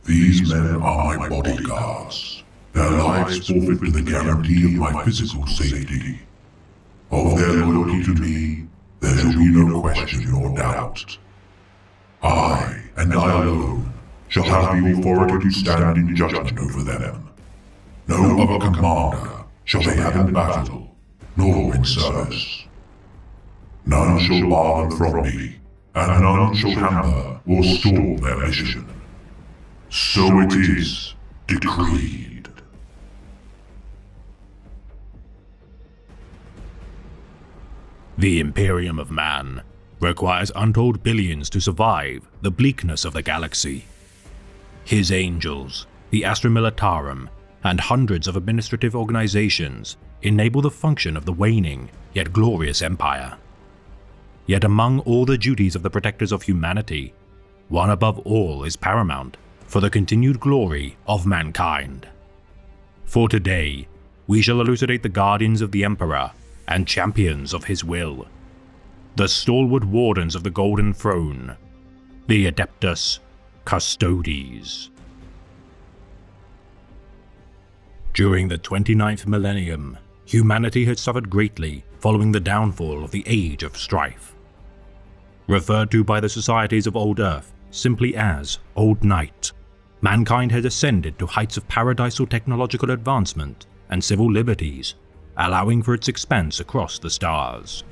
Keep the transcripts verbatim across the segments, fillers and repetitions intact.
These men are my bodyguards. Their lives forfeit to the guarantee of my physical safety. Of their loyalty to me, there shall be no question or doubt. I, and I alone, shall have the authority to stand in judgment over them. No other commander shall they have in battle, nor in service. None shall bar them from me, and none shall hamper or stall their mission. So it is decreed. The Imperium of Man requires untold billions to survive the bleakness of the galaxy. His angels, the Astra Militarum, and hundreds of administrative organizations enable the function of the waning yet glorious empire. Yet among all the duties of the protectors of humanity, one above all is paramount for the continued glory of mankind. For today, we shall elucidate the guardians of the Emperor and champions of his will, the stalwart wardens of the Golden Throne, the Adeptus Custodes. During the twenty-ninth millennium, humanity had suffered greatly following the downfall of the Age of Strife. Referred to by the societies of Old Earth simply as Old Night, mankind had ascended to heights of paradisal technological advancement and civil liberties, allowing for its expanse across the stars.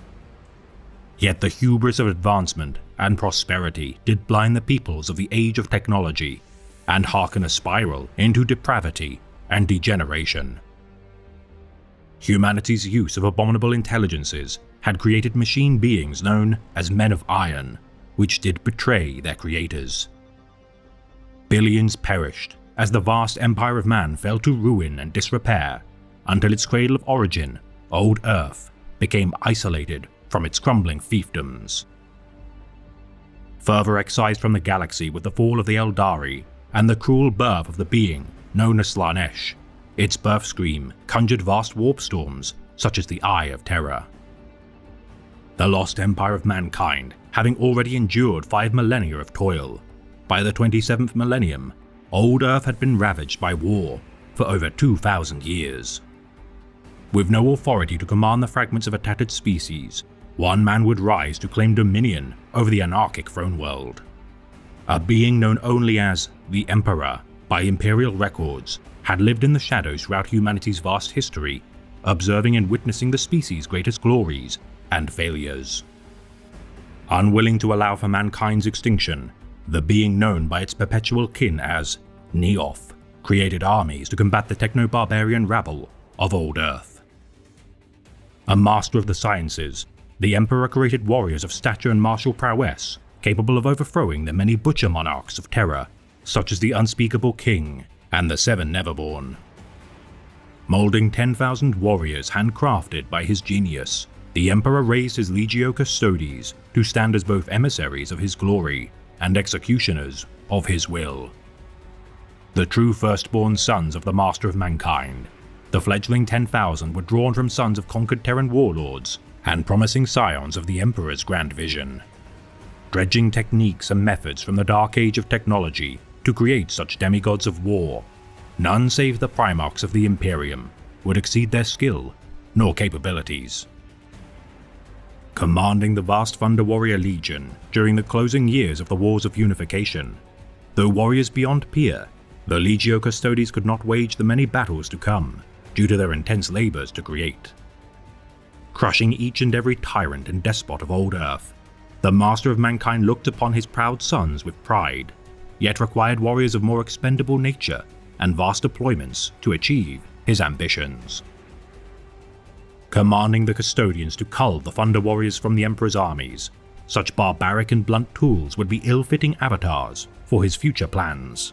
Yet the hubris of advancement and prosperity did blind the peoples of the age of technology and hearken a spiral into depravity and degeneration. Humanity's use of abominable intelligences had created machine beings known as Men of Iron, which did betray their creators. Billions perished as the vast empire of man fell to ruin and disrepair, until its cradle of origin, Old Earth, became isolated from its crumbling fiefdoms. Further excised from the galaxy with the fall of the Eldari and the cruel birth of the being known as Slanesh, its birth scream conjured vast warp storms such as the Eye of Terror. The lost empire of mankind, having already endured five millennia of toil, by the twenty-seventh millennium, Old Earth had been ravaged by war for over two thousand years. With no authority to command the fragments of a tattered species, one man would rise to claim dominion over the anarchic throne world. A being known only as the Emperor by imperial records had lived in the shadows throughout humanity's vast history, observing and witnessing the species' greatest glories and failures. Unwilling to allow for mankind's extinction, the being known by its perpetual kin as Neoth created armies to combat the techno-barbarian rabble of Old Earth. A master of the sciences, the Emperor created warriors of stature and martial prowess capable of overthrowing the many butcher monarchs of terror, such as the Unspeakable King and the Seven Neverborn. Molding ten thousand warriors handcrafted by his genius, the Emperor raised his Legio Custodes to stand as both emissaries of his glory and executioners of his will. The true firstborn sons of the Master of Mankind, the fledgling ten thousand were drawn from sons of conquered Terran warlords and promising scions of the Emperor's grand vision. Dredging techniques and methods from the dark age of technology to create such demigods of war, none save the Primarchs of the Imperium would exceed their skill nor capabilities. Commanding the vast Thunder Warrior Legion during the closing years of the Wars of Unification, though warriors beyond peer, the Legio Custodes could not wage the many battles to come due to their intense labors to create. Crushing each and every tyrant and despot of Old Earth, the Master of Mankind looked upon his proud sons with pride, yet required warriors of more expendable nature and vast deployments to achieve his ambitions. Commanding the Custodians to cull the Thunder Warriors from the Emperor's armies, such barbaric and blunt tools would be ill-fitting avatars for his future plans.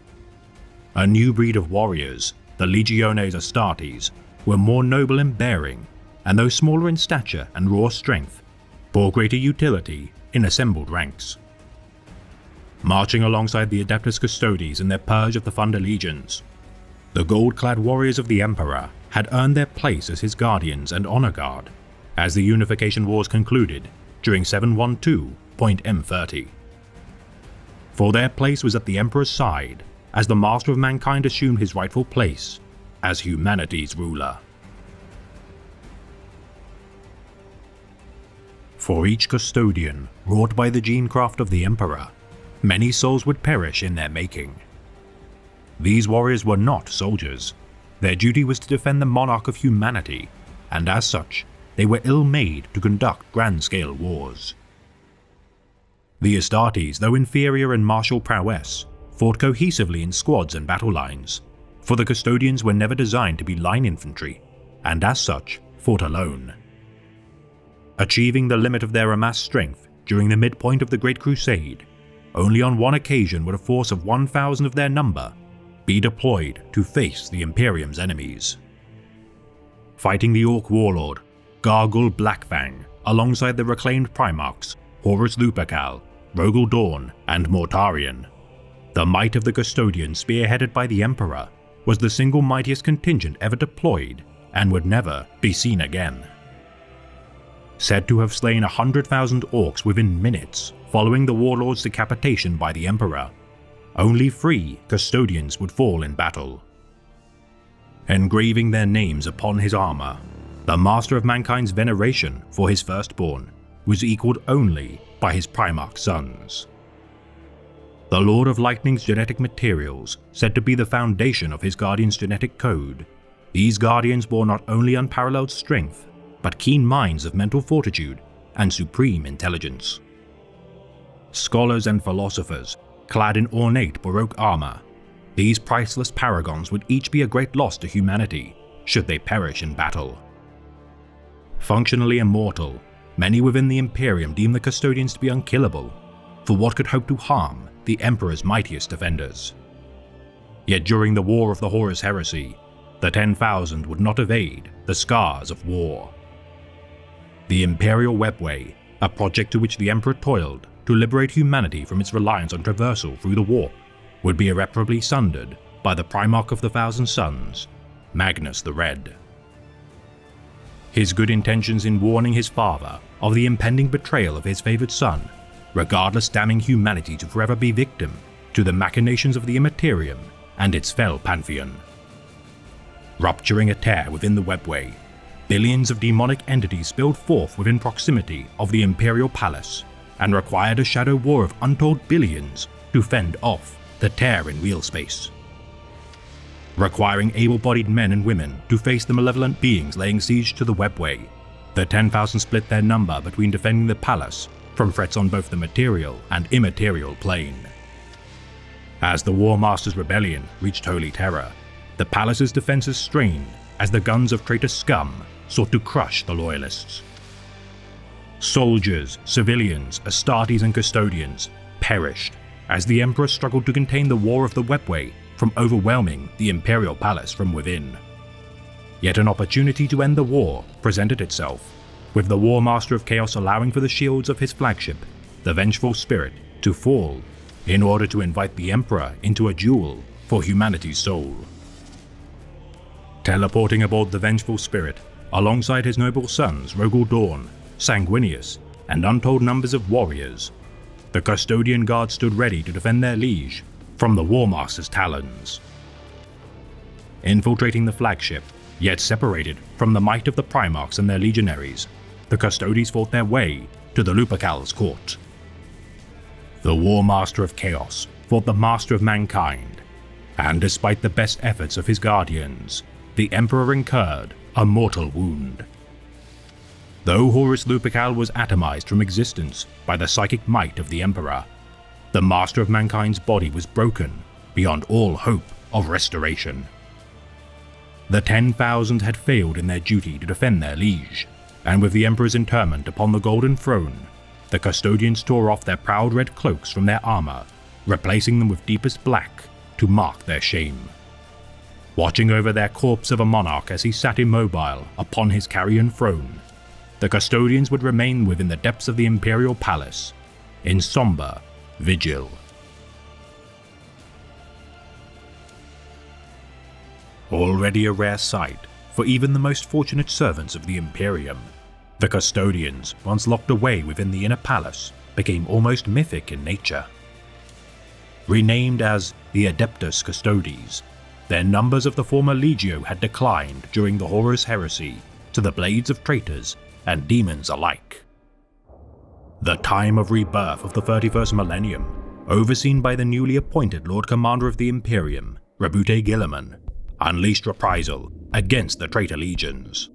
A new breed of warriors, the Legiones Astartes, were more noble in bearing, and though smaller in stature and raw strength, bore greater utility in assembled ranks. Marching alongside the Adeptus Custodes in their purge of the Thunder Legions, the gold-clad warriors of the Emperor had earned their place as his guardians and honor guard as the Unification Wars concluded during seven twelve point M thirty. for their place was at the Emperor's side as the Master of Mankind assumed his rightful place as humanity's ruler. For each custodian wrought by the genecraft of the Emperor, many souls would perish in their making. These warriors were not soldiers. Their duty was to defend the monarch of humanity, and as such, they were ill-made to conduct grand-scale wars. The Astartes, though inferior in martial prowess, fought cohesively in squads and battle lines, for the custodians were never designed to be line infantry, and as such, fought alone. Achieving the limit of their amassed strength during the midpoint of the Great Crusade, only on one occasion would a force of one thousand of their number be deployed to face the Imperium's enemies. Fighting the Orc warlord, Gargul Blackfang, alongside the reclaimed Primarchs Horus Lupercal, Rogel Dawn, and Mortarion, the might of the Custodians spearheaded by the Emperor was the single mightiest contingent ever deployed and would never be seen again. Said to have slain a hundred thousand orcs within minutes following the warlord's decapitation by the Emperor, only three custodians would fall in battle. Engraving their names upon his armour, the Master of Mankind's veneration for his firstborn was equalled only by his Primarch sons. The Lord of Lightning's genetic materials, said to be the foundation of his Guardian's genetic code, these Guardians bore not only unparalleled strength, but keen minds of mental fortitude and supreme intelligence. Scholars and philosophers, clad in ornate Baroque armour, these priceless paragons would each be a great loss to humanity should they perish in battle. Functionally immortal, many within the Imperium deemed the Custodians to be unkillable, for what could hope to harm the Emperor's mightiest defenders. Yet during the War of the Horus Heresy, the ten thousand would not evade the scars of war. The Imperial Webway, a project to which the Emperor toiled to liberate humanity from its reliance on traversal through the warp, would be irreparably sundered by the Primarch of the Thousand Suns, Magnus the Red. His good intentions in warning his father of the impending betrayal of his favoured son, regardless damning humanity to forever be victim to the machinations of the Immaterium and its fell pantheon. Rupturing a tear within the webway, billions of demonic entities spilled forth within proximity of the Imperial Palace, and required a shadow war of untold billions to fend off the tear in real space. Requiring able-bodied men and women to face the malevolent beings laying siege to the webway, the ten thousand split their number between defending the palace from threats on both the material and immaterial plane. As the Warmaster's rebellion reached Holy Terror, the palace's defenses strained as the guns of traitor scum sought to crush the loyalists. Soldiers, civilians, Astartes and Custodians perished as the Emperor struggled to contain the war of the webway from overwhelming the Imperial Palace from within. Yet an opportunity to end the war presented itself, with the Warmaster of Chaos allowing for the shields of his flagship, the Vengeful Spirit, to fall in order to invite the Emperor into a duel for humanity's soul. Teleporting aboard the Vengeful Spirit, alongside his noble sons Rogel Dawn, Sanguinius, and untold numbers of warriors, the Custodian Guard stood ready to defend their liege from the Warmaster's talons. Infiltrating the flagship, yet separated from the might of the Primarchs and their legionaries, the Custodes fought their way to the Lupercal's court. The Warmaster of Chaos fought the Master of Mankind, and despite the best efforts of his guardians, the Emperor incurred a mortal wound. Though Horus Lupercal was atomized from existence by the psychic might of the Emperor, the Master of Mankind's body was broken beyond all hope of restoration. The ten thousand had failed in their duty to defend their liege, and with the Emperor's interment upon the Golden Throne, the Custodians tore off their proud red cloaks from their armour, replacing them with deepest black to mark their shame. Watching over their corpse of a monarch as he sat immobile upon his carrion throne, the Custodians would remain within the depths of the Imperial Palace, in somber vigil. Already a rare sight for even the most fortunate servants of the Imperium, the Custodians, once locked away within the inner palace, became almost mythic in nature. Renamed as the Adeptus Custodes, their numbers of the former Legio had declined during the Horus Heresy to the blades of traitors and demons alike. The time of rebirth of the thirty-first millennium, overseen by the newly appointed Lord Commander of the Imperium, Rebute Guilliman, unleashed reprisal against the traitor legions.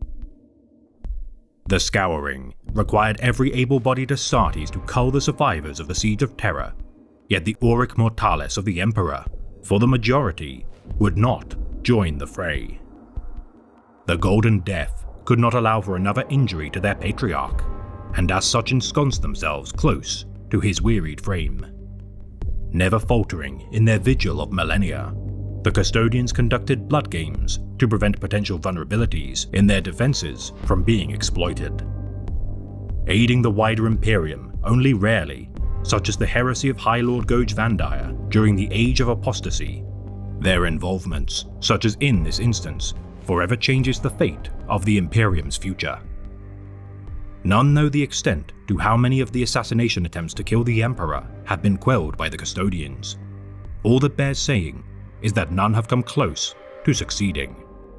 The Scouring required every able-bodied Astartes to cull the survivors of the Siege of Terror, yet the Auric Mortalis of the Emperor, for the majority, would not join the fray. The Golden Death could not allow for another injury to their patriarch, and as such ensconced themselves close to his wearied frame. Never faltering in their vigil of millennia, the Custodians conducted blood games to prevent potential vulnerabilities in their defenses from being exploited. Aiding the wider Imperium only rarely, such as the heresy of High Lord Goj Vandir during the Age of Apostasy, their involvements, such as in this instance, forever changes the fate of the Imperium's future. None know the extent to how many of the assassination attempts to kill the Emperor have been quelled by the Custodians. All that bears saying is that none have come close to succeeding.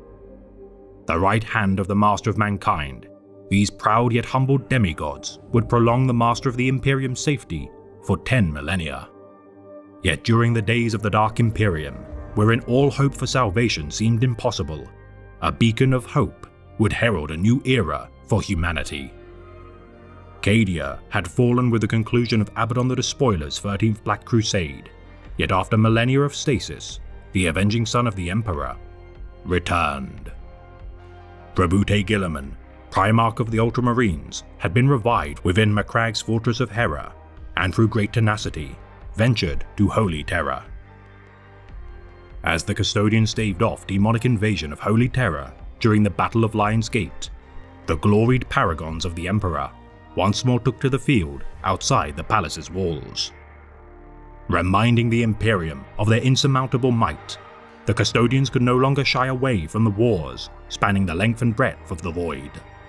The right hand of the Master of Mankind, these proud yet humble demigods would prolong the Master of the Imperium's safety for ten millennia. Yet during the days of the Dark Imperium, wherein all hope for salvation seemed impossible, a beacon of hope would herald a new era for humanity. Cadia had fallen with the conclusion of Abaddon the Despoiler's thirteenth Black Crusade, yet after millennia of stasis, the avenging son of the Emperor returned. Rebute Guilliman, Primarch of the Ultramarines, had been revived within Macragge's Fortress of Hera, and through great tenacity, ventured to Holy Terror. As the Custodians staved off demonic invasion of Holy Terror during the Battle of Lion's Gate, the gloried paragons of the Emperor once more took to the field outside the palace's walls. Reminding the Imperium of their insurmountable might, the Custodians could no longer shy away from the wars spanning the length and breadth of the Void.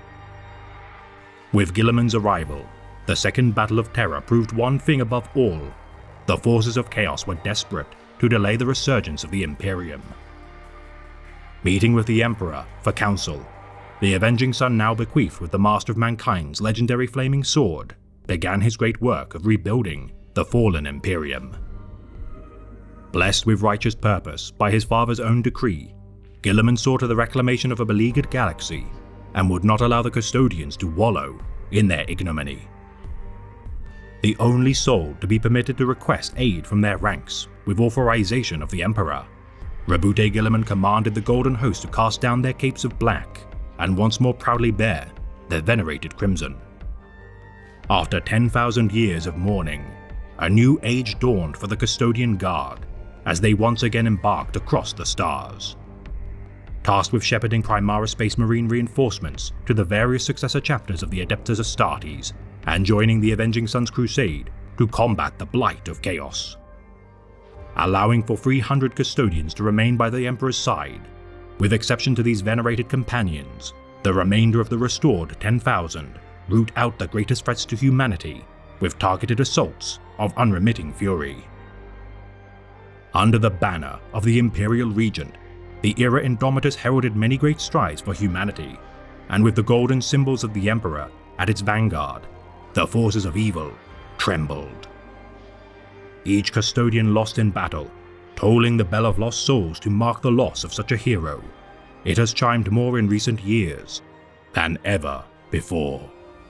With Guilliman's arrival, the Second Battle of Terror proved one thing above all: the forces of chaos were desperate to delay the resurgence of the Imperium. Meeting with the Emperor for counsel, the Avenging Son, now bequeathed with the Master of Mankind's legendary flaming sword, began his great work of rebuilding the fallen Imperium. Blessed with righteous purpose by his father's own decree, Guilliman saw to the reclamation of a beleaguered galaxy and would not allow the Custodians to wallow in their ignominy. The only soul to be permitted to request aid from their ranks with authorization of the Emperor, Rebute Guilliman commanded the Golden Host to cast down their capes of black and once more proudly bear their venerated crimson. After ten thousand years of mourning, a new age dawned for the Custodian Guard as they once again embarked across the stars. Tasked with shepherding Primara Space Marine reinforcements to the various successor chapters of the Adeptus Astartes and joining the Avenging Son's crusade to combat the blight of chaos. Allowing for three hundred Custodians to remain by the Emperor's side, with exception to these venerated companions, the remainder of the restored ten thousand root out the greatest threats to humanity with targeted assaults of unremitting fury. Under the banner of the Imperial Regent, the Era Indomitus heralded many great strides for humanity, and with the golden symbols of the Emperor at its vanguard, the forces of evil trembled. Each Custodian lost in battle, tolling the bell of lost souls to mark the loss of such a hero, it has chimed more in recent years than ever before.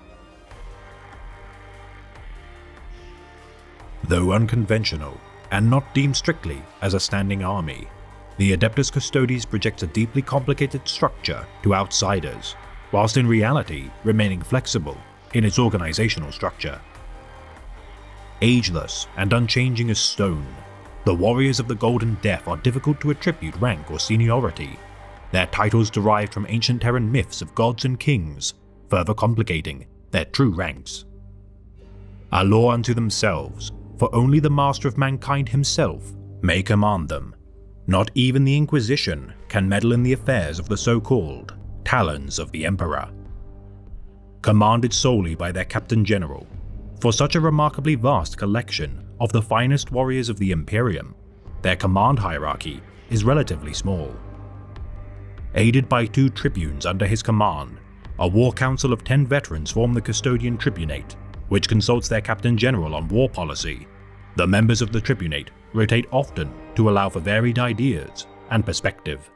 Though unconventional, and not deemed strictly as a standing army, the Adeptus Custodes projects a deeply complicated structure to outsiders, whilst in reality remaining flexible in its organizational structure. Ageless and unchanging as stone, the warriors of the Golden Death are difficult to attribute rank or seniority, their titles derived from ancient Terran myths of gods and kings, further complicating their true ranks. A law unto themselves, for only the Master of Mankind himself may command them. Not even the Inquisition can meddle in the affairs of the so-called Talons of the Emperor. Commanded solely by their Captain General, for such a remarkably vast collection of the finest warriors of the Imperium, their command hierarchy is relatively small. Aided by two tribunes under his command, a war council of ten veterans form the Custodian Tribunate, which consults their Captain General on war policy. The members of the Tribunate rotate often to allow for varied ideas and perspective.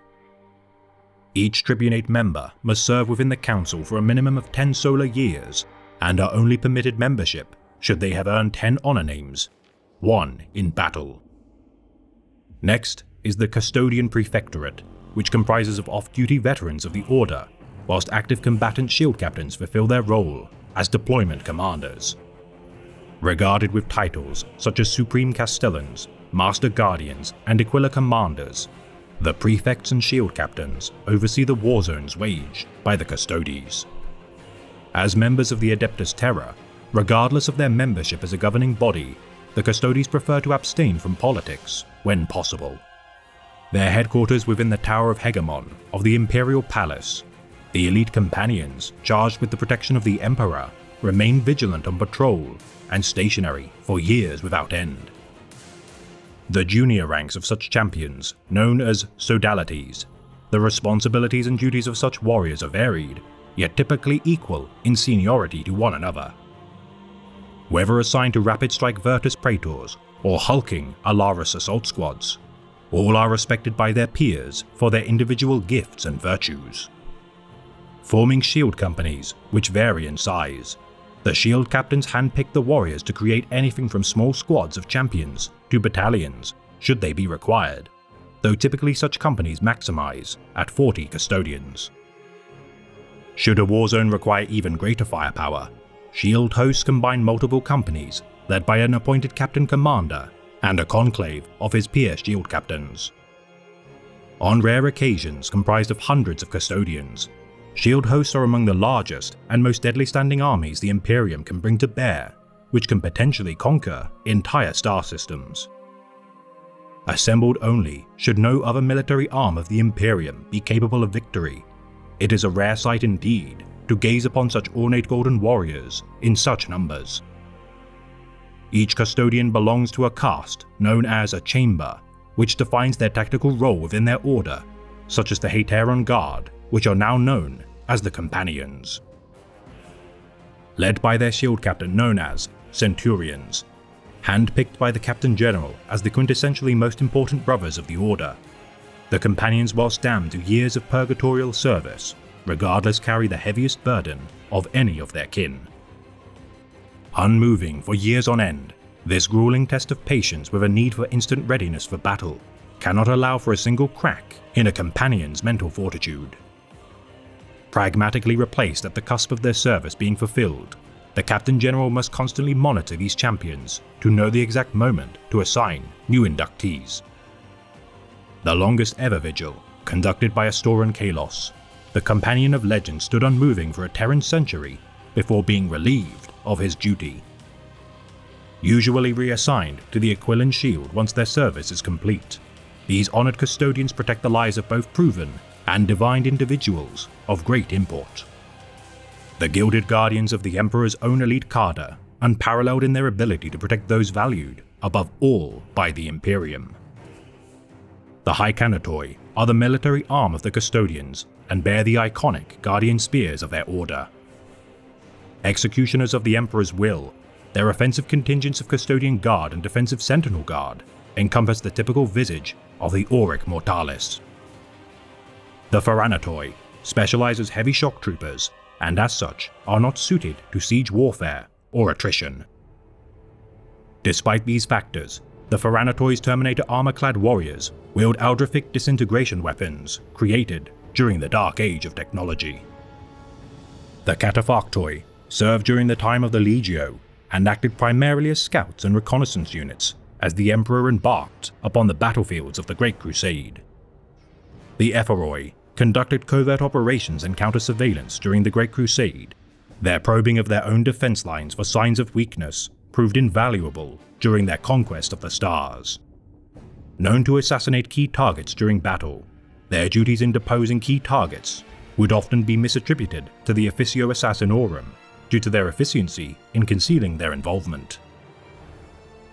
Each Tribunate member must serve within the Council for a minimum of ten solar years, and are only permitted membership should they have earned ten honor names, one in battle. Next is the Custodian Prefectorate, which comprises of off-duty veterans of the Order, whilst active combatant shield captains fulfill their role as deployment commanders. Regarded with titles such as Supreme Castellans, Master Guardians, and Aquila Commanders, the prefects and shield captains oversee the war zones waged by the Custodes. As members of the Adeptus Terra, regardless of their membership as a governing body, the Custodes prefer to abstain from politics when possible. Their headquarters within the Tower of Hegemon of the Imperial Palace, the elite companions charged with the protection of the Emperor remain vigilant on patrol and stationary for years without end. The junior ranks of such champions, known as sodalities, the responsibilities and duties of such warriors are varied, yet typically equal in seniority to one another. Whether assigned to Rapid Strike Virtus Praetors or hulking Alaris assault squads, all are respected by their peers for their individual gifts and virtues. Forming shield companies, which vary in size, the shield captains handpick the warriors to create anything from small squads of champions to battalions, should they be required, though typically such companies maximize at forty custodians. Should a war zone require even greater firepower, shield hosts combine multiple companies led by an appointed captain commander and a conclave of his peer shield captains. On rare occasions comprised of hundreds of custodians, shield hosts are among the largest and most deadly standing armies the Imperium can bring to bear, which can potentially conquer entire star systems. Assembled only should no other military arm of the Imperium be capable of victory, it is a rare sight indeed to gaze upon such ornate golden warriors in such numbers. Each custodian belongs to a caste known as a chamber, which defines their tactical role within their order, such as the Hateron Guard, which are now known as the Companions. Led by their shield captain known as Centurions, handpicked by the Captain General as the quintessentially most important brothers of the Order, the Companions, whilst damned to years of purgatorial service, regardless carry the heaviest burden of any of their kin. Unmoving for years on end, this grueling test of patience with a need for instant readiness for battle cannot allow for a single crack in a Companion's mental fortitude. Pragmatically replaced at the cusp of their service being fulfilled, the Captain General must constantly monitor these champions to know the exact moment to assign new inductees. The longest ever vigil, conducted by Astoran Kalos, the Companion of Legend stood unmoving for a Terran century before being relieved of his duty. Usually reassigned to the Aquilan Shield once their service is complete, these honoured custodians protect the lives of both proven and divined individuals of great import. The Gilded Guardians of the Emperor's own elite cadre, unparalleled in their ability to protect those valued above all by the Imperium. The High Canatoi are the military arm of the Custodians and bear the iconic Guardian Spears of their order. Executioners of the Emperor's will, their offensive contingents of Custodian Guard and defensive Sentinel Guard encompass the typical visage of the Auric Mortalis. The Pharanatoi specialize as heavy shock troopers, and as such are not suited to siege warfare or attrition. Despite these factors, the Pharanatoi's Terminator armor-clad warriors wield Aldrific disintegration weapons created during the Dark Age of technology. The Cataphractoi served during the time of the Legio and acted primarily as scouts and reconnaissance units as the Emperor embarked upon the battlefields of the Great Crusade. The Epheroi conducted covert operations and counter-surveillance during the Great Crusade. Their probing of their own defense lines for signs of weakness proved invaluable during their conquest of the stars. Known to assassinate key targets during battle, their duties in deposing key targets would often be misattributed to the Officio Assassinorum due to their efficiency in concealing their involvement.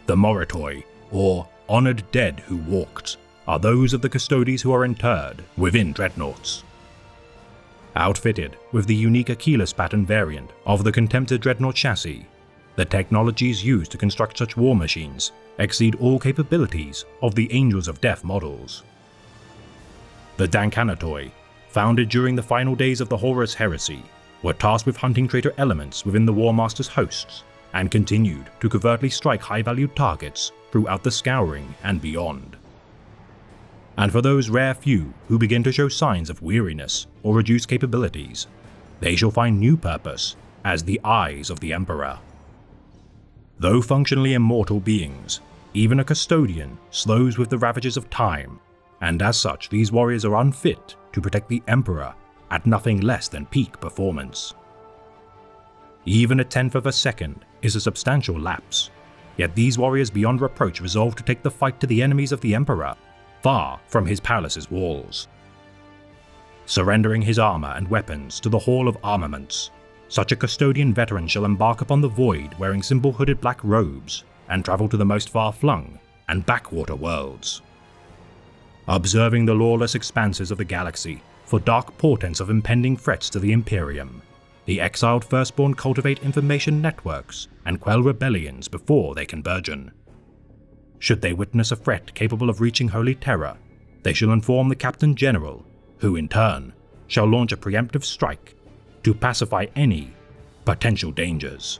The Moritoi, or honoured dead who walked, are those of the Custodes who are interred within dreadnoughts. Outfitted with the unique Achilles pattern variant of the Contemptor dreadnought chassis, the technologies used to construct such war machines exceed all capabilities of the Angels of Death models. The Dankanatoi, founded during the final days of the Horus Heresy, were tasked with hunting traitor elements within the Warmaster's hosts, and continued to covertly strike high-valued targets throughout the Scouring and beyond. And for those rare few who begin to show signs of weariness or reduced capabilities, they shall find new purpose as the Eyes of the Emperor. Though functionally immortal beings, even a custodian slows with the ravages of time, and as such these warriors are unfit to protect the Emperor at nothing less than peak performance. Even a tenth of a second is a substantial lapse, yet these warriors beyond reproach resolve to take the fight to the enemies of the Emperor, far from his palace's walls. Surrendering his armor and weapons to the Hall of Armaments, such a custodian veteran shall embark upon the void wearing simple hooded black robes and travel to the most far-flung and backwater worlds. Observing the lawless expanses of the galaxy for dark portents of impending threats to the Imperium, the exiled Firstborn cultivate information networks and quell rebellions before they can burgeon. Should they witness a threat capable of reaching Holy Terror, they shall inform the Captain General, who in turn shall launch a preemptive strike to pacify any potential dangers.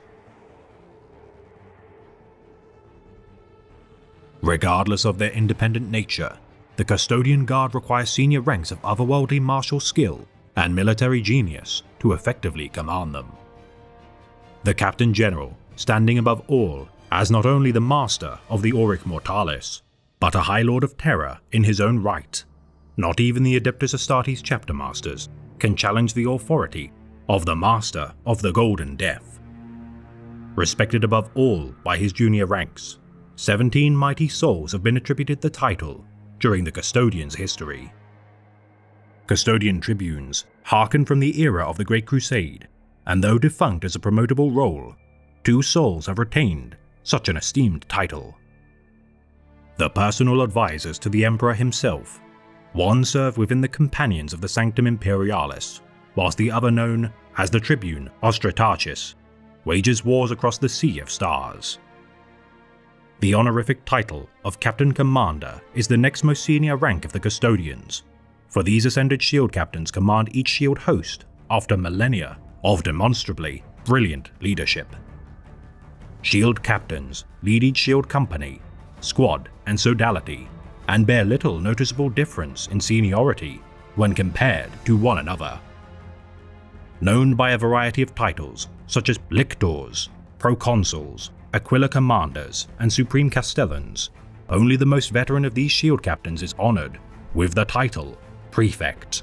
Regardless of their independent nature, the Custodian Guard requires senior ranks of otherworldly martial skill and military genius to effectively command them. The Captain General, standing above all as not only the master of the Auric Mortalis, but a High Lord of Terror in his own right, not even the Adeptus Astartes chapter masters can challenge the authority of the Master of the Golden Death. Respected above all by his junior ranks, seventeen mighty souls have been attributed the title during the Custodian's history. Custodian tribunes hearken from the era of the Great Crusade, and though defunct as a promotable role, two souls have retained such an esteemed title. The personal advisors to the Emperor himself, one served within the Companions of the Sanctum Imperialis, whilst the other, known as the Tribune Ostratarchus, wages wars across the Sea of Stars. The honorific title of Captain Commander is the next most senior rank of the Custodians, for these ascended shield captains command each shield host after millennia of demonstrably brilliant leadership. Shield captains lead each shield company, squad, and sodality, and bear little noticeable difference in seniority when compared to one another. Known by a variety of titles such as Lictors, Proconsuls, Aquila Commanders, and Supreme Castellans, only the most veteran of these shield captains is honoured with the title Prefect.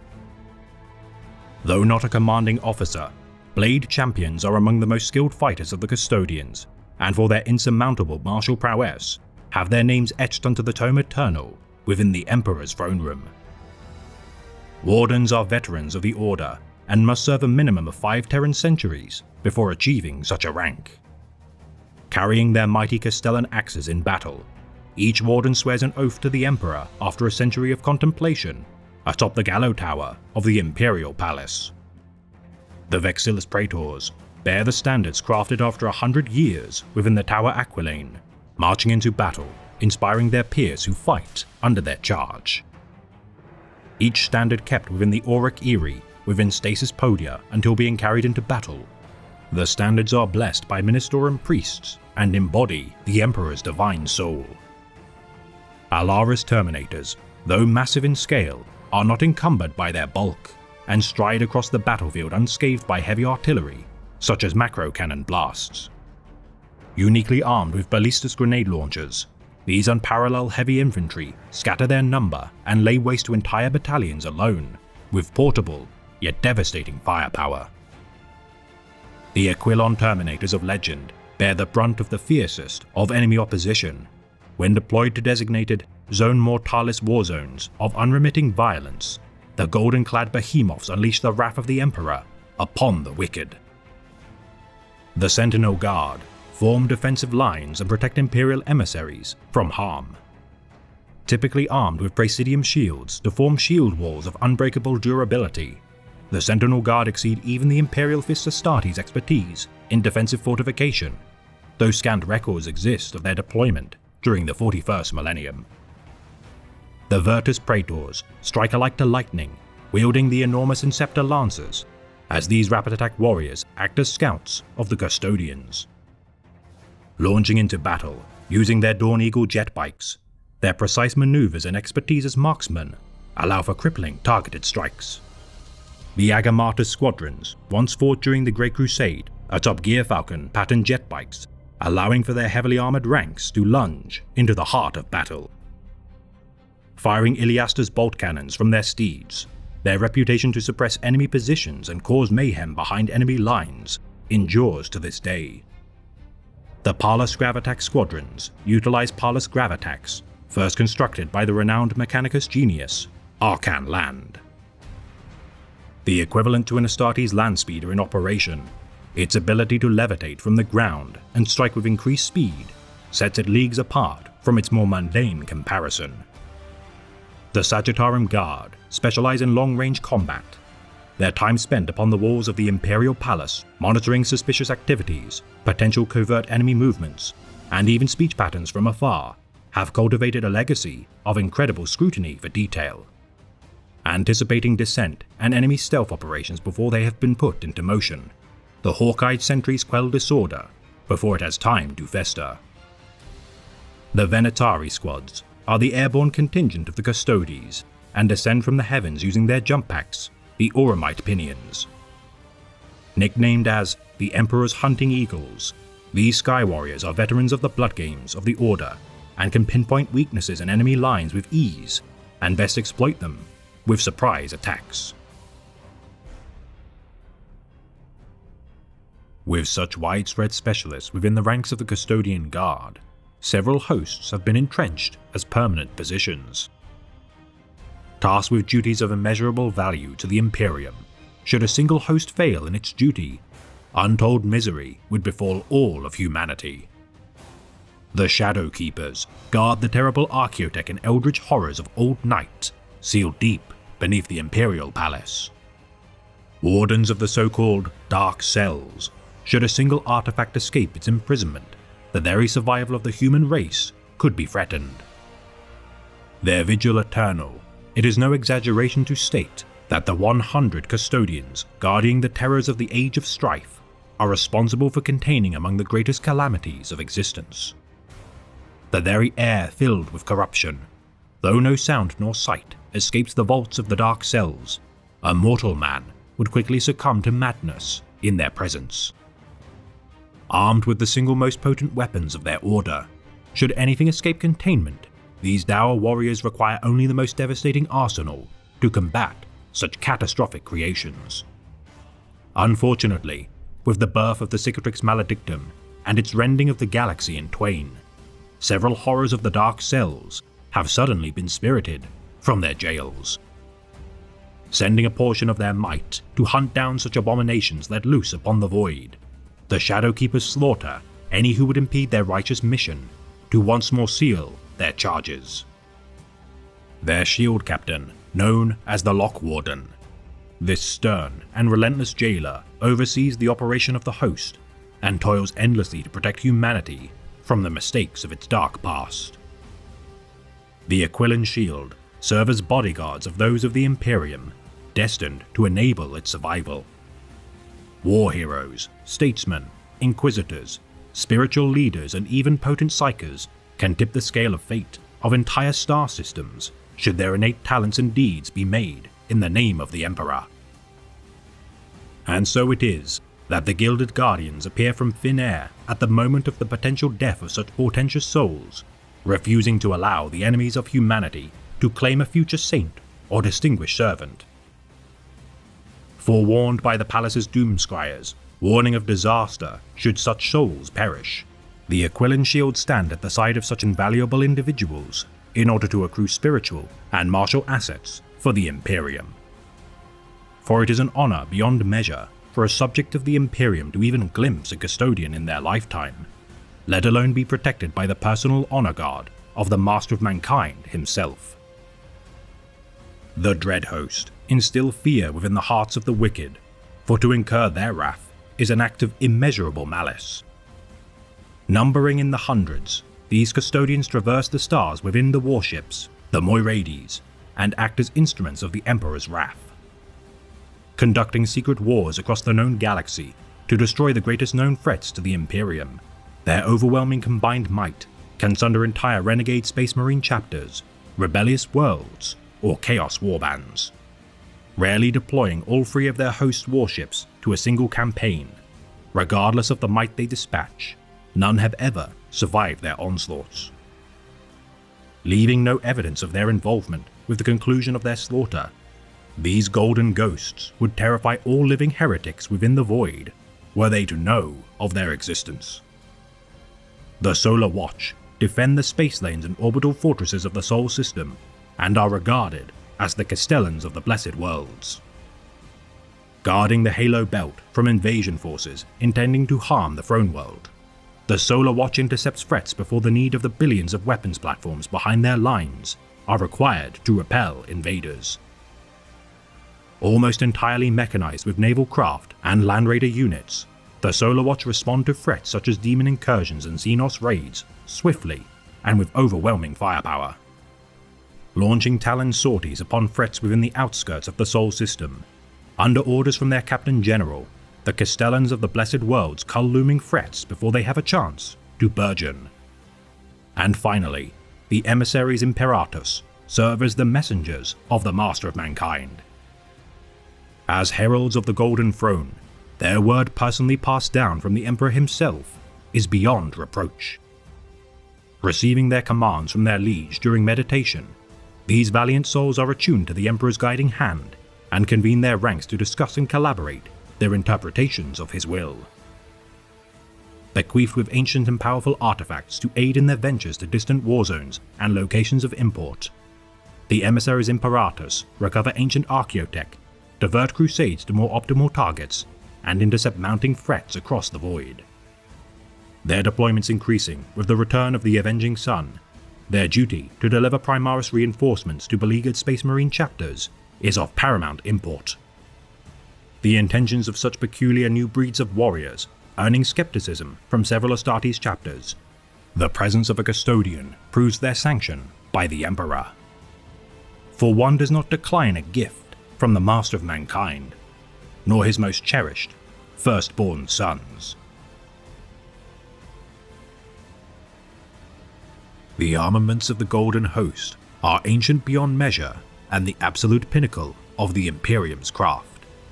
Though not a commanding officer, Blade Champions are among the most skilled fighters of the Custodians, and for their insurmountable martial prowess, have their names etched onto the Tome Eternal within the Emperor's throne room. Wardens are veterans of the Order, and must serve a minimum of five Terran centuries before achieving such a rank. Carrying their mighty Castellan axes in battle, each Warden swears an oath to the Emperor after a century of contemplation atop the Gallow Tower of the Imperial Palace. The Vexillus Praetors bear the standards crafted after a hundred years within the Tower Aquilane, marching into battle, inspiring their peers who fight under their charge. Each standard kept within the Auric Eyrie within stasis podia until being carried into battle. The standards are blessed by Ministorum priests and embody the Emperor's divine soul. Alara's Terminators, though massive in scale, are not encumbered by their bulk, and stride across the battlefield unscathed by heavy artillery, such as macro cannon blasts. Uniquely armed with ballistus grenade launchers, these unparalleled heavy infantry scatter their number and lay waste to entire battalions alone, with portable yet devastating firepower. The Aquilon Terminators of legend bear the brunt of the fiercest of enemy opposition, when deployed to designated Zone Mortalis war zones of unremitting violence. The golden-clad behemoths unleash the wrath of the Emperor upon the wicked. The Sentinel Guard, form defensive lines and protect Imperial emissaries from harm. Typically armed with Praesidium shields to form shield walls of unbreakable durability, the Sentinel Guard exceed even the Imperial Fist Astartes' expertise in defensive fortification, though scant records exist of their deployment during the forty-first millennium. The Virtus Praetors strike alike to lightning, wielding the enormous Inceptor Lancers, as these rapid attack warriors act as scouts of the Custodians. Launching into battle using their Dawn Eagle jet bikes, their precise maneuvers and expertise as marksmen allow for crippling targeted strikes. The Agamatus squadrons once fought during the Great Crusade atop Gear Falcon patterned jet bikes, allowing for their heavily armoured ranks to lunge into the heart of battle. Firing Iliasta's bolt cannons from their steeds, their reputation to suppress enemy positions and cause mayhem behind enemy lines endures to this day. The Pallas Gravatax squadrons utilize Pallas Gravatax, first constructed by the renowned Mechanicus genius, Arcan Land. The equivalent to an Astartes land speeder in operation, its ability to levitate from the ground and strike with increased speed sets it leagues apart from its more mundane comparison. The Sagittarium Guard specialize in long-range combat, their time spent upon the walls of the Imperial Palace monitoring suspicious activities, potential covert enemy movements, and even speech patterns from afar have cultivated a legacy of incredible scrutiny for detail. Anticipating descent and enemy stealth operations before they have been put into motion, the hawk-eyed sentries quell disorder before it has time to fester. The Venatari squads are the airborne contingent of the Custodes and descend from the heavens using their jump packs, the Auramite pinions. Nicknamed as the Emperor's Hunting Eagles, these Sky Warriors are veterans of the blood games of the Order and can pinpoint weaknesses in enemy lines with ease and best exploit them with surprise attacks. With such widespread specialists within the ranks of the Custodian Guard, several hosts have been entrenched as permanent positions. Tasked with duties of immeasurable value to the Imperium, should a single host fail in its duty, untold misery would befall all of humanity. The Shadow Keepers guard the terrible archaeotech and eldritch horrors of old night, sealed deep beneath the Imperial Palace. Wardens of the so-called Dark Cells, should a single artifact escape its imprisonment, the very survival of the human race could be threatened. Their vigil eternal, it is no exaggeration to state that the one hundred custodians guarding the terrors of the Age of Strife are responsible for containing among the greatest calamities of existence. The very air filled with corruption, though no sound nor sight escapes the vaults of the Dark Cells, a mortal man would quickly succumb to madness in their presence. Armed with the single most potent weapons of their order, should anything escape containment, these dour warriors require only the most devastating arsenal to combat such catastrophic creations. Unfortunately, with the birth of the Cicatrix Maledictum and its rending of the galaxy in twain, several horrors of the Dark Cells have suddenly been spirited from their jails. Sending a portion of their might to hunt down such abominations let loose upon the void, the Shadow Keepers slaughter any who would impede their righteous mission to once more seal their charges. Their shield captain, known as the Lock Warden, this stern and relentless jailer oversees the operation of the host and toils endlessly to protect humanity from the mistakes of its dark past. The Aquilan Shield serve as bodyguards of those of the Imperium, destined to enable its survival. War heroes, statesmen, inquisitors, spiritual leaders, and even potent psychers can tip the scale of fate of entire star systems should their innate talents and deeds be made in the name of the Emperor. And so it is that the Gilded Guardians appear from thin air at the moment of the potential death of such portentous souls, refusing to allow the enemies of humanity to claim a future saint or distinguished servant. Forewarned by the palace's doomscryers, warning of disaster should such souls perish, the Aquilan Shield stand at the side of such invaluable individuals in order to accrue spiritual and martial assets for the Imperium. For it is an honor beyond measure for a subject of the Imperium to even glimpse a custodian in their lifetime, let alone be protected by the personal honor guard of the Master of Mankind himself. The Dread Host instill fear within the hearts of the wicked, for to incur their wrath is an act of immeasurable malice. Numbering in the hundreds, these custodians traverse the stars within the warships, the Moirades, and act as instruments of the Emperor's wrath. Conducting secret wars across the known galaxy to destroy the greatest known threats to the Imperium, their overwhelming combined might can sunder entire renegade space marine chapters, rebellious worlds, or chaos warbands. Rarely deploying all three of their host warships to a single campaign, regardless of the might they dispatch, none have ever survived their onslaughts. Leaving no evidence of their involvement with the conclusion of their slaughter, these golden ghosts would terrify all living heretics within the void were they to know of their existence. The Solar Watch defend the space lanes and orbital fortresses of the Sol system, and are regarded as the Castellans of the Blessed Worlds. Guarding the Halo Belt from invasion forces intending to harm the Throne World, the Solar Watch intercepts threats before the need of the billions of weapons platforms behind their lines are required to repel invaders. Almost entirely mechanized with naval craft and land raider units, the Solar Watch respond to threats such as demon incursions and Xenos raids swiftly and with overwhelming firepower. Launching Talon sorties upon threats within the outskirts of the Sol system, under orders from their Captain General, the Castellans of the Blessed Worlds cull looming threats before they have a chance to burgeon. And finally, the emissaries Imperatus serve as the messengers of the Master of Mankind. As heralds of the Golden Throne, their word personally passed down from the Emperor himself is beyond reproach. Receiving their commands from their liege during meditation, these valiant souls are attuned to the Emperor's guiding hand and convene their ranks to discuss and collaborate their interpretations of his will. Bequeathed with ancient and powerful artifacts to aid in their ventures to distant war zones and locations of import, the emissaries Imperatus recover ancient archaeotech, divert crusades to more optimal targets, and intercept mounting threats across the void. Their deployments increasing with the return of the Avenging Sun, their duty to deliver Primaris reinforcements to beleaguered Space Marine chapters is of paramount import. The intentions of such peculiar new breeds of warriors earning skepticism from several Astartes chapters, the presence of a custodian proves their sanction by the Emperor. For one does not decline a gift from the Master of Mankind, nor his most cherished, firstborn sons. The armaments of the Golden Host are ancient beyond measure and the absolute pinnacle of the Imperium's craft.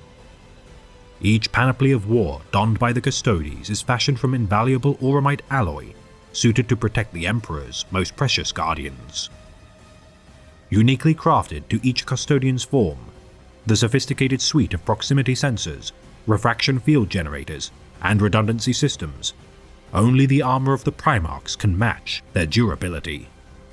Each panoply of war donned by the Custodes is fashioned from invaluable auramite alloy, suited to protect the Emperor's most precious guardians. Uniquely crafted to each custodian's form, the sophisticated suite of proximity sensors, refraction field generators, and redundancy systems, only the armor of the Primarchs can match their durability.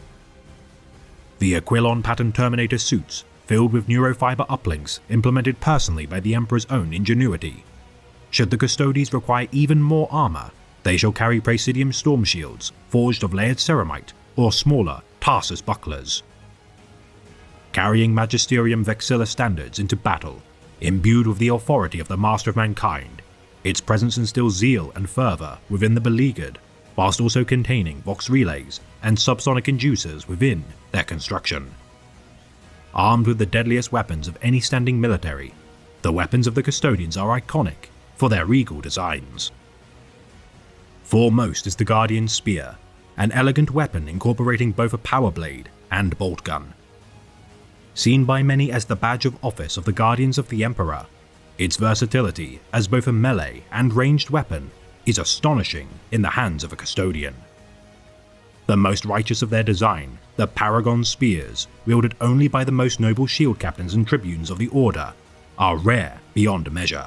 The Aquilon pattern Terminator suits, filled with neurofiber uplinks implemented personally by the Emperor's own ingenuity. Should the Custodes require even more armor, they shall carry Praesidium storm shields forged of layered ceramite or smaller Tarsus bucklers. Carrying Magisterium Vexilla standards into battle, imbued with the authority of the Master of Mankind, its presence instills zeal and fervor within the beleaguered, whilst also containing Vox relays and subsonic inducers within their construction. Armed with the deadliest weapons of any standing military, the weapons of the Custodians are iconic for their regal designs. Foremost is the Guardian's Spear, an elegant weapon incorporating both a power blade and bolt gun. Seen by many as the badge of office of the Guardians of the Emperor, its versatility as both a melee and ranged weapon is astonishing in the hands of a Custodian. The most righteous of their design, the Paragon Spears, wielded only by the most noble shield captains and tribunes of the Order, are rare beyond measure.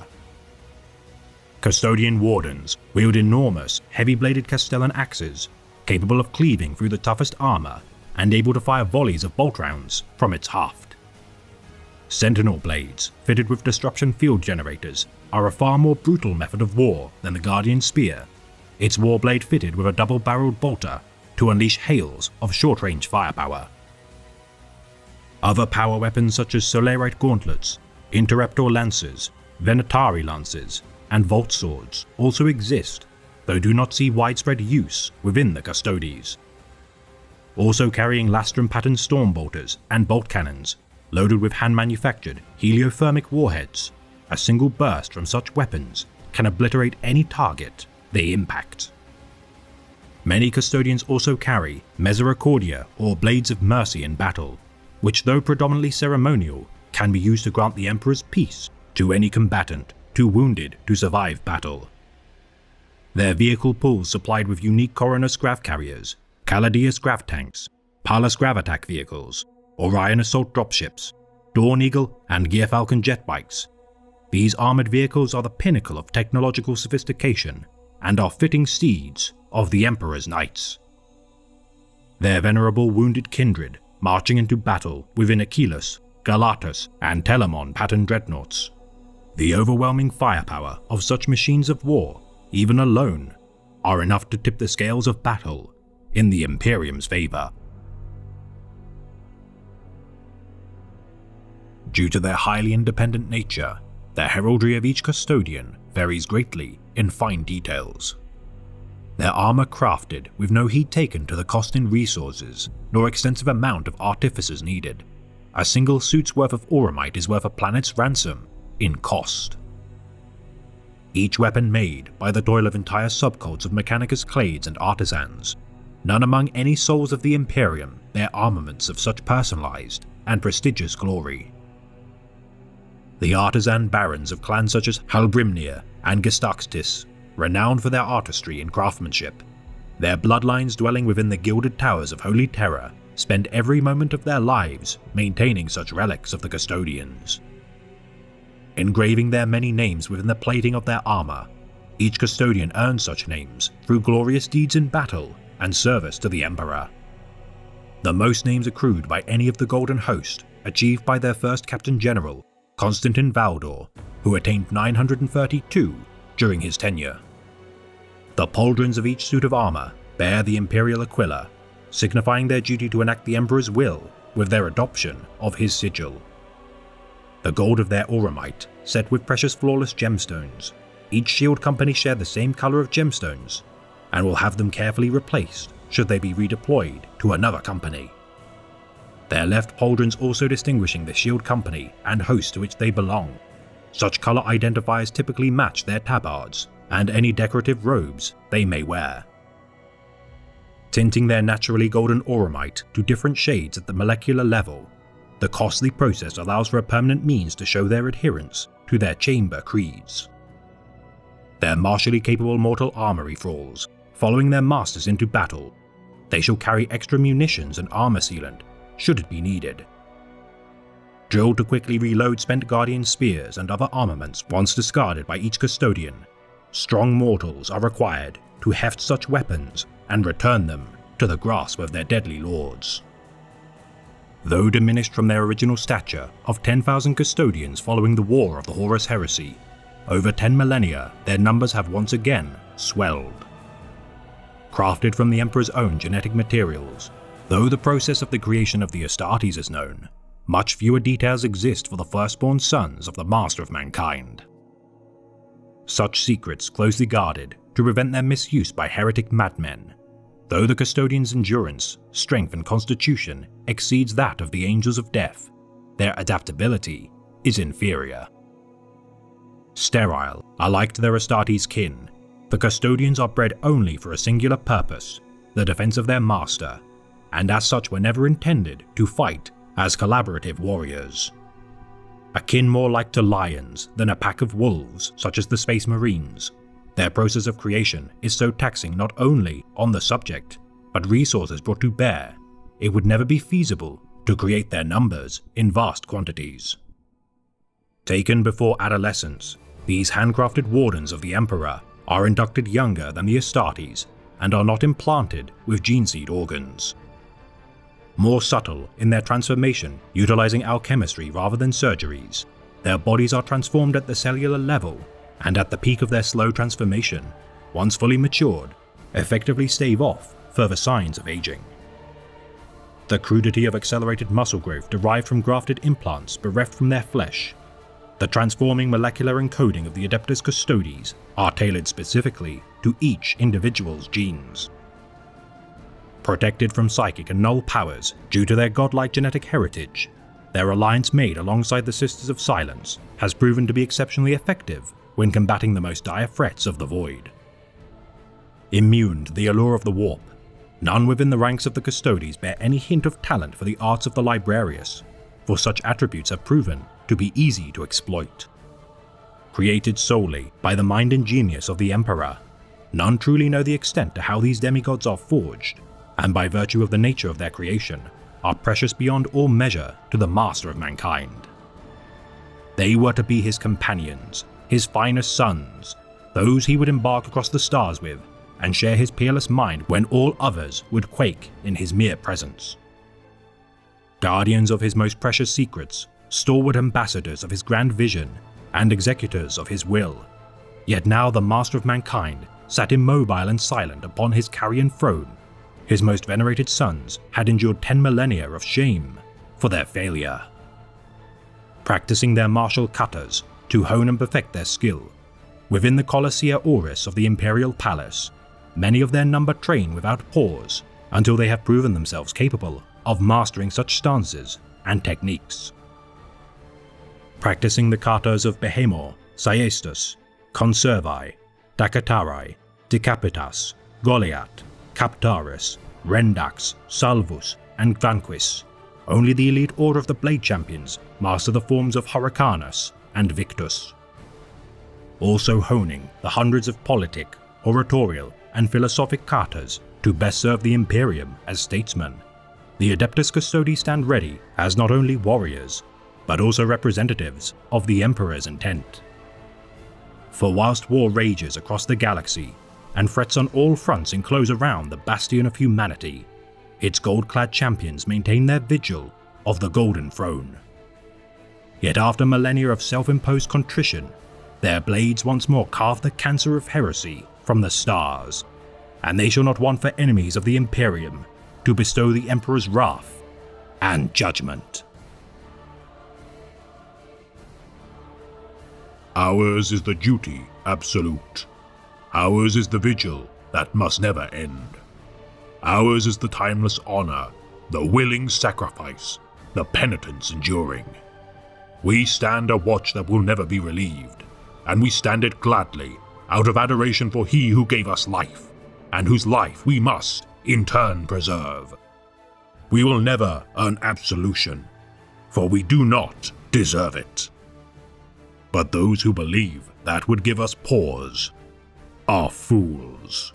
Custodian Wardens wield enormous, heavy-bladed Castellan axes, capable of cleaving through the toughest armor and able to fire volleys of bolt rounds from its haft. Sentinel blades, fitted with disruption field generators, are a far more brutal method of war than the Guardian Spear, its warblade fitted with a double-barreled bolter to unleash hails of short-range firepower. Other power weapons such as Solarite gauntlets, Interruptor lances, Venatari lances, and Vault swords also exist, though do not see widespread use within the Custodes. Also carrying Lastrum-patterned storm bolters and bolt cannons, loaded with hand-manufactured heliothermic warheads, a single burst from such weapons can obliterate any target they impact. Many Custodians also carry Misericordia or Blades of Mercy in battle, which though predominantly ceremonial, can be used to grant the Emperor's peace to any combatant too wounded to survive battle. Their vehicle pools supplied with unique Coronus grav carriers, Caladius grav tanks, Pallas grav attack vehicles, Orion assault dropships, Dawn Eagle and Gear Falcon jet bikes. These armoured vehicles are the pinnacle of technological sophistication and are fitting steeds of the Emperor's Knights. Their venerable wounded kindred marching into battle within Achilles, Galatus and Telamon pattern dreadnoughts. The overwhelming firepower of such machines of war, even alone, are enough to tip the scales of battle in the Imperium's favour. Due to their highly independent nature, the heraldry of each custodian varies greatly in fine details. Their armour crafted with no heed taken to the cost in resources nor extensive amount of artificers needed. A single suit's worth of auramite is worth a planet's ransom in cost. Each weapon made by the toil of entire subcults of mechanicus clades and artisans, none among any souls of the Imperium bear armaments of such personalized and prestigious glory. The artisan barons of clans such as Halbrimnir and Gestaxtis, renowned for their artistry and craftsmanship, their bloodlines dwelling within the gilded towers of Holy Terror, spend every moment of their lives maintaining such relics of the Custodians. Engraving their many names within the plating of their armour, each Custodian earns such names through glorious deeds in battle and service to the Emperor. The most names accrued by any of the Golden Host achieved by their first Captain General, Constantin Valdor, who attained nine hundred thirty-two during his tenure. The pauldrons of each suit of armour bear the Imperial Aquila, signifying their duty to enact the Emperor's will with their adoption of his sigil. The gold of their auramite, set with precious flawless gemstones, each shield company share the same colour of gemstones, and will have them carefully replaced should they be redeployed to another company. Their left pauldrons also distinguishing the shield company and host to which they belong. Such colour identifiers typically match their tabards and any decorative robes they may wear. Tinting their naturally golden auramite to different shades at the molecular level, the costly process allows for a permanent means to show their adherence to their chamber creeds. Their martially capable mortal armoury thralls, following their masters into battle, they shall carry extra munitions and armour sealant should it be needed. Drilled to quickly reload spent Guardian spears and other armaments once discarded by each Custodian, strong mortals are required to heft such weapons and return them to the grasp of their deadly lords. Though diminished from their original stature of ten thousand Custodians following the War of the Horus Heresy, over ten millennia their numbers have once again swelled. Crafted from the Emperor's own genetic materials, though the process of the creation of the Astartes is known, much fewer details exist for the firstborn sons of the Master of Mankind. Such secrets closely guarded to prevent their misuse by heretic madmen, though the Custodians' endurance, strength and constitution exceeds that of the Angels of Death, their adaptability is inferior. Sterile, alike to their Astartes kin, the Custodians are bred only for a singular purpose, the defense of their master, and as such were never intended to fight as collaborative warriors. Akin more like to lions than a pack of wolves such as the Space Marines, their process of creation is so taxing not only on the subject, but resources brought to bear, it would never be feasible to create their numbers in vast quantities. Taken before adolescence, these handcrafted wardens of the Emperor are inducted younger than the Astartes and are not implanted with gene seed organs. More subtle in their transformation, utilizing alchemistry rather than surgeries, their bodies are transformed at the cellular level, and at the peak of their slow transformation, once fully matured, effectively stave off further signs of aging. The crudity of accelerated muscle growth derived from grafted implants bereft from their flesh, the transforming molecular encoding of the Adeptus Custodes are tailored specifically to each individual's genes. Protected from psychic and null powers due to their godlike genetic heritage, their alliance made alongside the Sisters of Silence has proven to be exceptionally effective when combating the most dire threats of the Void. Immune to the allure of the Warp, none within the ranks of the Custodes bear any hint of talent for the arts of the Librarius, for such attributes have proven to be easy to exploit. Created solely by the mind and genius of the Emperor, none truly know the extent to how these demigods are forged, and by virtue of the nature of their creation, are precious beyond all measure to the Master of mankind. They were to be his companions, his finest sons, those he would embark across the stars with, and share his peerless mind when all others would quake in his mere presence. Guardians of his most precious secrets, stalwart ambassadors of his grand vision, and executors of his will, yet now the Master of mankind sat immobile and silent upon his carrion throne. His most venerated sons had endured ten millennia of shame for their failure. Practicing their martial katas to hone and perfect their skill, within the Colossia Auris of the Imperial Palace, many of their number train without pause until they have proven themselves capable of mastering such stances and techniques. Practicing the katas of Behemor, Saestus, Conservi, Dakatarai, Decapitas, Goliath, Captaris, Rendax, Salvus, and Vanquis, only the elite order of the Blade Champions master the forms of Hurricanus and Victus. Also honing the hundreds of politic, oratorial, and philosophic katas to best serve the Imperium as statesmen, the Adeptus Custodes stand ready as not only warriors, but also representatives of the Emperor's intent. For whilst war rages across the galaxy, and threats on all fronts enclose around the bastion of humanity, its gold-clad champions maintain their vigil of the Golden Throne. Yet after millennia of self-imposed contrition, their blades once more carve the cancer of heresy from the stars, and they shall not want for enemies of the Imperium to bestow the Emperor's wrath and judgment. Ours is the duty absolute. Ours is the vigil that must never end. Ours is the timeless honor, the willing sacrifice, the penitence enduring. We stand a watch that will never be relieved, and we stand it gladly, out of adoration for he who gave us life, and whose life we must, in turn, preserve. We will never earn absolution, for we do not deserve it. But those who believe that would give us pause are fools.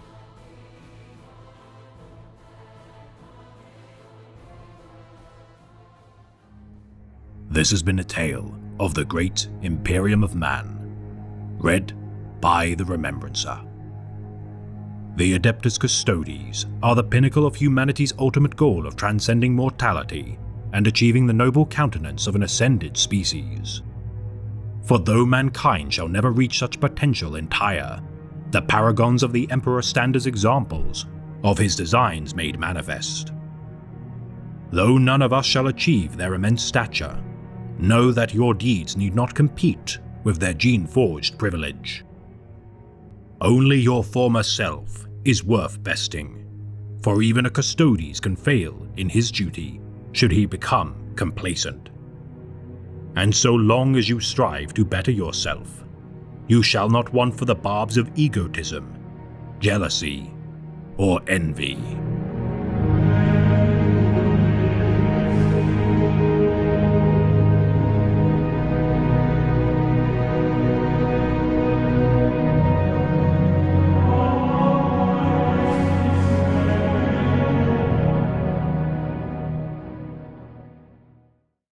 This has been a tale of the great Imperium of Man, read by the Remembrancer. The Adeptus Custodes are the pinnacle of humanity's ultimate goal of transcending mortality and achieving the noble countenance of an ascended species. For though mankind shall never reach such potential entire, the paragons of the Emperor stand as examples of his designs made manifest. Though none of us shall achieve their immense stature, know that your deeds need not compete with their gene-forged privilege. Only your former self is worth besting, for even a Custodes can fail in his duty should he become complacent. And so long as you strive to better yourself, you shall not want for the barbs of egotism, jealousy, or envy.